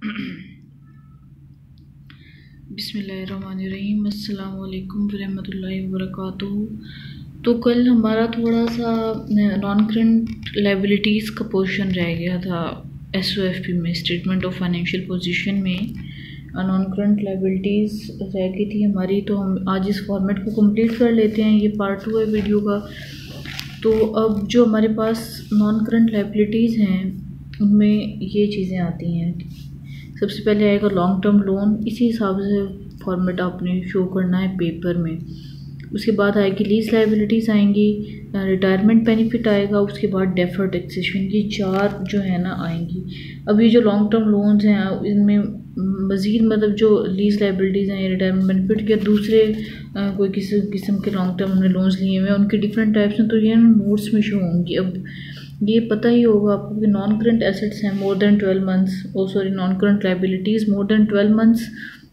बिस्मिल्लाहिर्रहमानिर्रहीम, अस्सलाम वालेकुम रहमतुल्लाहि वबरकातुहू। तो कल हमारा थोड़ा सा नॉन करंट लायबिलिटीज़ का पोर्शन रह गया था SOFP में, स्टेटमेंट ऑफ फाइनेंशियल पोजीशन में नॉन करंट लायबिलिटीज़ रह गई थी हमारी। तो हम आज इस फॉर्मेट को कंप्लीट कर लेते हैं। ये पार्ट 2 है वीडियो का। तो अब जो हमारे पास नॉन करंट लायबिलिटीज़ हैं उनमें ये चीज़ें आती हैं। सबसे पहले आएगा लॉन्ग टर्म लोन, इसी हिसाब से फॉर्मेट आपने शो करना है पेपर में। उसके बाद आएगी लीज लायबिलिटीज़ आएंगी, रिटायरमेंट बेनिफिट आएगा, उसके बाद डेफर्ड टैक्सेशन। ये 4 जो है ना आएंगी। अब ये जो लॉन्ग टर्म लोन्स हैं इनमें मज़ीद मतलब जो लीज लायबिलिटीज़ हैं, रिटायरमेंट बेनिफिट या दूसरे कोई किसी किस्म के लॉन्ग टर्म हमने लोन्स लिए हुए हैं उनके डिफरेंट टाइप्स हैं, तो ये नोट्स में शो होंगी। अब ये पता ही होगा आपको कि नॉन करंट एसेट्स हैं more than 12 months, non current liabilities more than 12 months,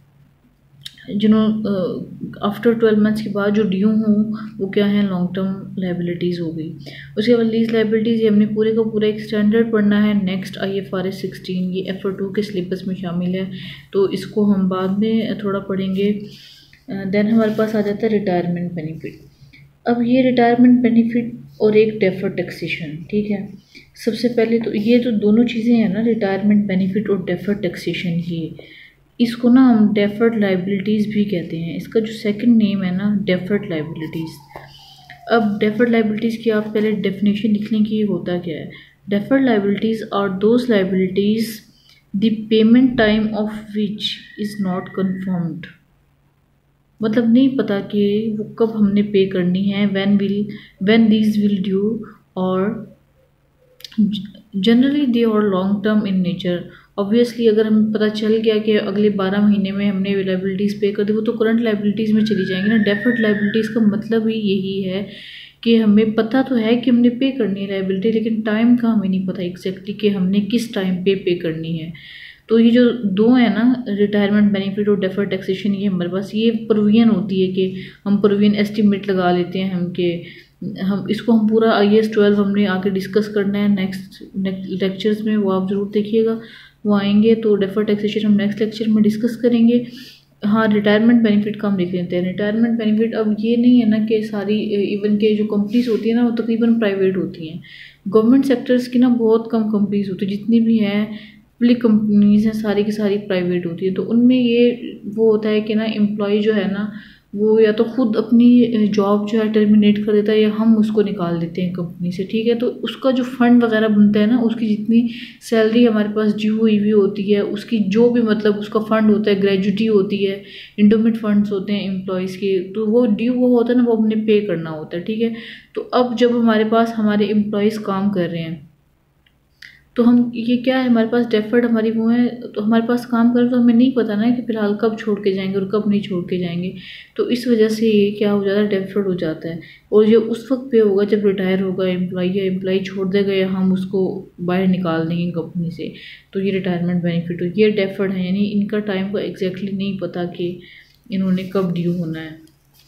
after 12 months के बाद जो ड्यू हों वो क्या है, लॉन्ग टर्म लायबिलिटीज़ हो गई। उसके बाद लीज लायबिलिटीज़, ये हमने पूरे का पूरा एक स्टैंडर्ड पढ़ना है। नेक्स्ट IFRS 16, ये FR2 के सिलेबस में शामिल है, तो इसको हम बाद में थोड़ा पढ़ेंगे। देन हमारे पास आ जाता है रिटायरमेंट बेनिफिट। अब ये रिटायरमेंट बेनिफिट और एक डेफर्ड टैक्सेशन, ठीक है। सबसे पहले तो ये तो दोनों चीज़ें हैं ना, रिटायरमेंट बेनिफिट और डेफर्ड टैक्सेशन, ये इसको ना हम डेफर्ड लायबिलिटीज़ भी कहते हैं। इसका जो सेकंड नेम है ना, डेफर्ड लायबिलिटीज़। अब डेफर्ड लायबिलिटीज़ की आप पहले डेफिनेशन लिख लें कि ये होता क्या है। Deferred liabilities are those liabilities the payment time of which is not confirmed. मतलब नहीं पता कि वो कब हमने पे करनी है, व्हेन दीज विल ड्यू, और generally they are long term in nature. Obviously अगर हमें पता चल गया कि अगले 12 महीने में हमने लायबिलिटीज़ पे कर दी, वो तो करंट लायबिलिटीज़ में चली जाएंगी ना। डेफर्ड लायबिलिटीज़ का मतलब ही यही है कि हमें पता तो है कि हमने पे करनी है लायबिलिटी, लेकिन टाइम का हमें नहीं पता एग्जैक्टली कि हमने किस टाइम पे करनी है। तो ये जो दो है ना, रिटायरमेंट बेनिफिट और डेफर्ड टैक्सेशन, ये हमारे पास ये प्रोविजन होती है कि हम प्रोविजन एस्टिमेट लगा लेते हैं हम कि हम इसको हम पूरा IAS 12 हमने आगे डिस्कस करना है नेक्स्ट लेक्चर्स में, वो आप ज़रूर देखिएगा, वो आएंगे। तो डेफर्ड टैक्सेशन हम नेक्स्ट लेक्चर में डिस्कस करेंगे। हाँ, रिटायरमेंट बेनिफिट का हम देख लेते हैं। रिटायरमेंट बेनिफिट अब ये नहीं है ना कि सारी इवन के जो कंपनीज होती है ना वो तकरीबन प्राइवेट होती हैं। गवर्नमेंट सेक्टर्स की ना बहुत कम कंपनीज होती है, जितनी भी हैं पब्लिक कंपनीज हैं सारी की सारी प्राइवेट होती है। तो उनमें ये वो होता है कि ना एम्प्लॉय जो है ना वो या तो खुद अपनी जॉब जो है टर्मिनेट कर देता है या हम उसको निकाल देते हैं कंपनी से, ठीक है। तो उसका जो फंड वगैरह बनता है ना, उसकी जितनी सैलरी हमारे पास ड्यू हुई हुई होती है, उसकी जो भी मतलब उसका फंड होता है, ग्रेजुटी होती है, इंडोमेंट फंड्स होते हैं एम्प्लॉयज़ के, तो वो ड्यू वो होता है ना, वो हमने पे करना होता है, ठीक है। तो अब जब हमारे पास हमारे एम्प्लॉयज़ काम कर रहे हैं तो हम ये क्या है, हमारे पास डेफर्ड हमारी वो है, तो हमारे पास काम करें तो हमें नहीं पता ना कि फ़िलहाल कब छोड़ के जाएंगे और कब नहीं छोड़ के जाएंगे। तो इस वजह से ये क्या हो जाता है, डेफर्ड हो जाता है। और ये उस वक्त पे होगा जब रिटायर होगा एम्प्लॉय या एम्प्लॉय छोड़ देगा या हम उसको बाहर निकाल देंगे कंपनी से, तो ये रिटायरमेंट बेनिफिट हो, ये डेफर्ड है, यानी इनका टाइम को एग्जैक्टली नहीं पता कि इन्होंने कब ड्यू होना है।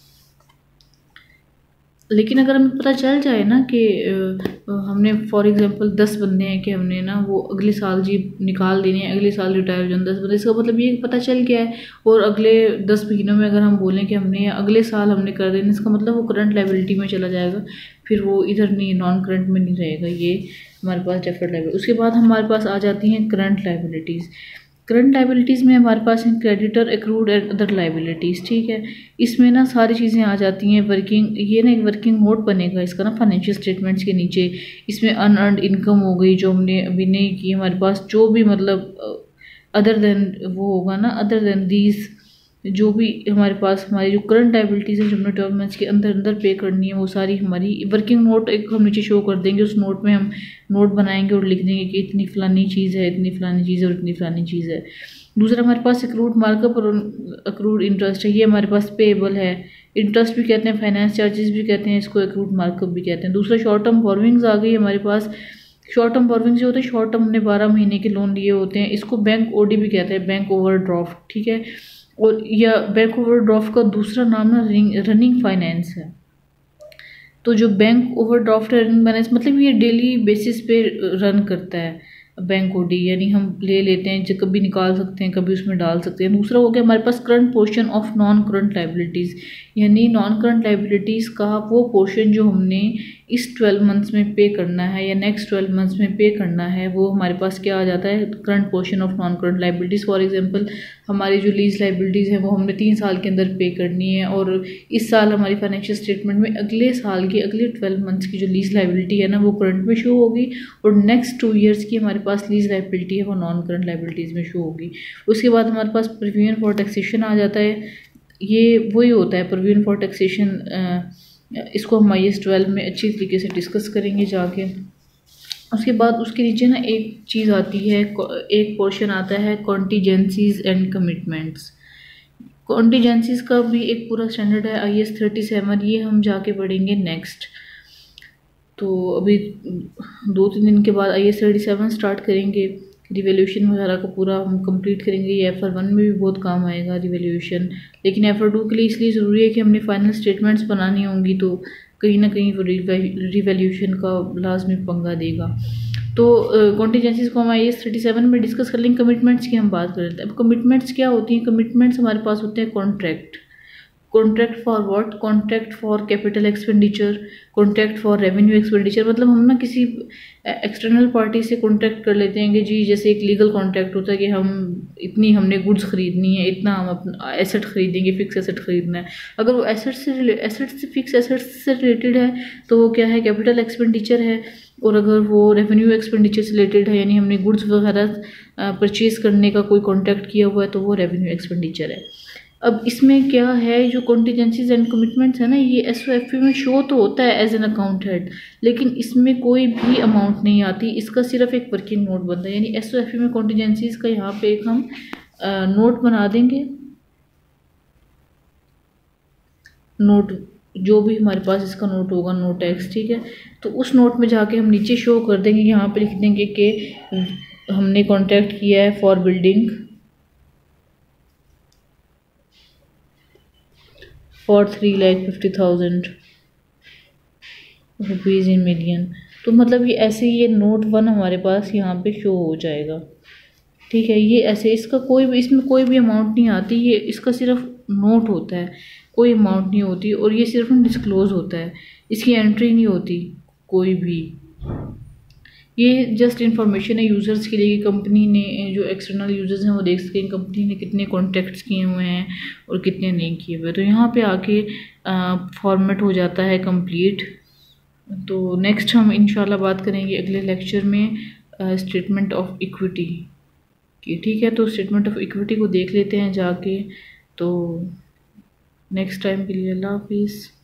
लेकिन अगर हमें पता चल जाए ना कि हमने फॉर एग्जांपल 10 बंदे हैं कि हमने ना वो अगले साल जी निकाल देने हैं, अगले साल रिटायर हो जाए 10 बंदे, इसका मतलब ये पता चल गया है। और अगले 10 महीनों में अगर हम बोलें कि हमने अगले साल हमने कर देना, इसका मतलब वो करंट लायबिलिटी में चला जाएगा, फिर वो इधर नहीं, नॉन करंट में नहीं रहेगा। ये हमारे पास डेफर्ड लायबिलिटी। उसके बाद हमारे पास आ जाती हैं करंट लायबिलिटीज़। करंट लायबिलिटीज़ में हमारे पास हैं creditor, accrued and other liabilities, ठीक है। इसमें ना सारी चीज़ें आ जाती हैं। वर्किंग, ये ना एक वर्किंग नोट बनेगा इसका ना फाइनेंशियल स्टेटमेंट्स के नीचे। इसमें अनअर्न्ड इनकम हो गई जो हमने अभी नहीं की, हमारे पास जो भी मतलब अदर देन वो होगा ना, अदर देन दीज, जो भी हमारे पास हमारी जो करंट लायबिलिटीज़ है जो हमने 12 मंथ्स के अंदर अंदर पे करनी है, वो सारी हमारी वर्किंग नोट एक हम नीचे शो कर देंगे। उस नोट में हम नोट बनाएंगे और लिख देंगे कि इतनी फ़लानी चीज़ है, इतनी फ़लानी चीज़ है और इतनी फ़लानी चीज़ है। दूसरा हमारे पास एक्रूड मार्कअप और एक्रूड इंटरेस्ट है, ये हमारे पास पेएबल है। इंटरेस्ट भी कहते हैं, फाइनेंस चार्जेस भी कहते हैं, इसको एक्रूड मार्कअप भी कहते हैं। दूसरा शॉर्ट टर्म बोरोविंग्स आ गई हमारे पास। शॉर्ट टर्म बोरोविंग्स जो होते हैं, शॉर्ट टर्म हमने 12 महीने के लोन लिए होते हैं, इसको बैंक OD भी कहते हैं, बैंक ओवरड्राफ्ट, ठीक है। और या बैंक ओवरड्राफ्ट का दूसरा नाम ना रनिंग फाइनेंस है। तो जो बैंक ओवरड्राफ्ट है, रनिंग फाइनेंस मतलब ये डेली बेसिस पे रन करता है, बैंक ओडी, यानी हम ले लेते हैं जो कभी निकाल सकते हैं कभी उसमें डाल सकते हैं। दूसरा हो गया हमारे पास current portion of non current liabilities, यानी नॉन करंट लाइबिलिटीज़ का वो पोर्शन जो हमने इस 12 मंथ्स में पे करना है या नेक्स्ट 12 मंथ्स में पे करना है, वो हमारे पास क्या आ जाता है, current portion of non current liabilities. For example हमारी जो लीज लाइबिलिटीज़ हैं वो हमने 3 साल के अंदर पे करनी है, और इस साल हमारी फाइनेंशियल स्टेटमेंट में अगले साल की अगले 12 मंथ्स की जो लीज लाइबिलिटी है ना वो करंट में शो होगी, और नेक्स्ट 2 ईयर्स की हमारे पास लीज लाइबिलिटी है वो नॉन करंट लाइबिलिटीज़ में शो होगी। उसके बाद हमारे पास प्रोविजन फॉर टैक्सेशन आ जाता है, ये वही होता है प्रोविजन फॉर टैक्सेशन। इसको हम IAS 12 में अच्छी तरीके से डिस्कस करेंगे जाके। उसके बाद उसके नीचे ना एक चीज़ आती है, एक पोर्शन आता है कॉन्टीजेंसीज एंड कमिटमेंट्स। कॉन्टीजेंसीज का भी एक पूरा स्टैंडर्ड है IAS 37, ये हम जाके पढ़ेंगे नेक्स्ट। तो अभी 2-3 दिन के बाद IAS 37 स्टार्ट करेंगे, रिवैल्यूएशन वगैरह का पूरा हम कंप्लीट करेंगे। ये FR1 में भी बहुत काम आएगा रिवैल्यूएशन, लेकिन FR2 के लिए इसलिए ज़रूरी है कि हमने फाइनल स्टेटमेंट्स बनानी होंगी, तो कहीं ना कहीं वो रिवैल्यूएशन का लाजमी पंगा देगा। तो कॉन्टीजेंसीज को हम IAS 37 में डिस्कस कर लेंगे। कमिटमेंट्स की हम बात कर लेते हैं। अब कमिटमेंट्स क्या होती हैं? कमिटमेंट्स हमारे पास होते हैं contract. Contract for what? Contract for capital expenditure, contract for revenue expenditure. मतलब हम ना किसी एक्सटर्नल पार्टी से कॉन्ट्रैक्ट कर लेते हैं कि जी, जैसे एक लीगल कॉन्ट्रैक्ट होता है कि हम इतनी हमने गुड्स खरीदनी है, इतना हम अपना एसेट खरीदेंगे, फिक्स एसेट खरीदना है। अगर वो फिक्स एसेट से रिलेटेड है तो वो क्या है, कैपिटल एक्सपेंडिचर है। और अगर वो रेवेन्यू एक्सपेंडिचर से रिलेटेड है, यानी हमने गुड्स वगैरह परचेज करने का कोई कॉन्ट्रैक्ट किया हुआ है, तो वो रेवेन्यू एक्सपेंडिचर है। अब इसमें क्या है, जो कॉन्टीजेंसीज एंड कमिटमेंट्स है ना, ये SOFP में शो तो होता है एज एन अकाउंट हेड, लेकिन इसमें कोई भी अमाउंट नहीं आती, इसका सिर्फ एक वर्किंग नोट बनता है। यानी SOFP में कॉन्टीजेंसीज का यहाँ पे एक हम नोट बना देंगे, नोट जो भी हमारे पास इसका नोट होगा, नोट X, ठीक है। तो उस नोट में जाके हम नीचे शो कर देंगे, यहाँ पे लिख देंगे कि हमने कॉन्ट्रैक्ट किया है for building for 3,50,000 rupees in million. तो मतलब ये ऐसे ही ये नोट 1 हमारे पास यहाँ पे शो हो जाएगा, ठीक है। ये ऐसे, इसका कोई भी, इसमें कोई भी अमाउंट नहीं आती, ये इसका सिर्फ नोट होता है, कोई अमाउंट नहीं होती, और ये सिर्फ डिस्क्लोज होता है, इसकी एंट्री नहीं होती कोई भी। ये जस्ट इन्फॉर्मेशन है यूज़र्स के लिए कि कंपनी ने, जो एक्सटर्नल यूज़र्स हैं वो देख सकें कंपनी ने कितने कॉन्टैक्ट्स किए हुए हैं और कितने नहीं किए हुए। तो यहाँ पे आके फॉर्मेट हो जाता है कंप्लीट। तो नेक्स्ट हम इंशाल्लाह बात करेंगे अगले लेक्चर में स्टेटमेंट ऑफ इक्विटी की, ठीक है। तो स्टेटमेंट ऑफ इक्विटी को देख लेते हैं जाके। तो नेक्स्ट टाइम के लिए अल्लाह हाफिज़।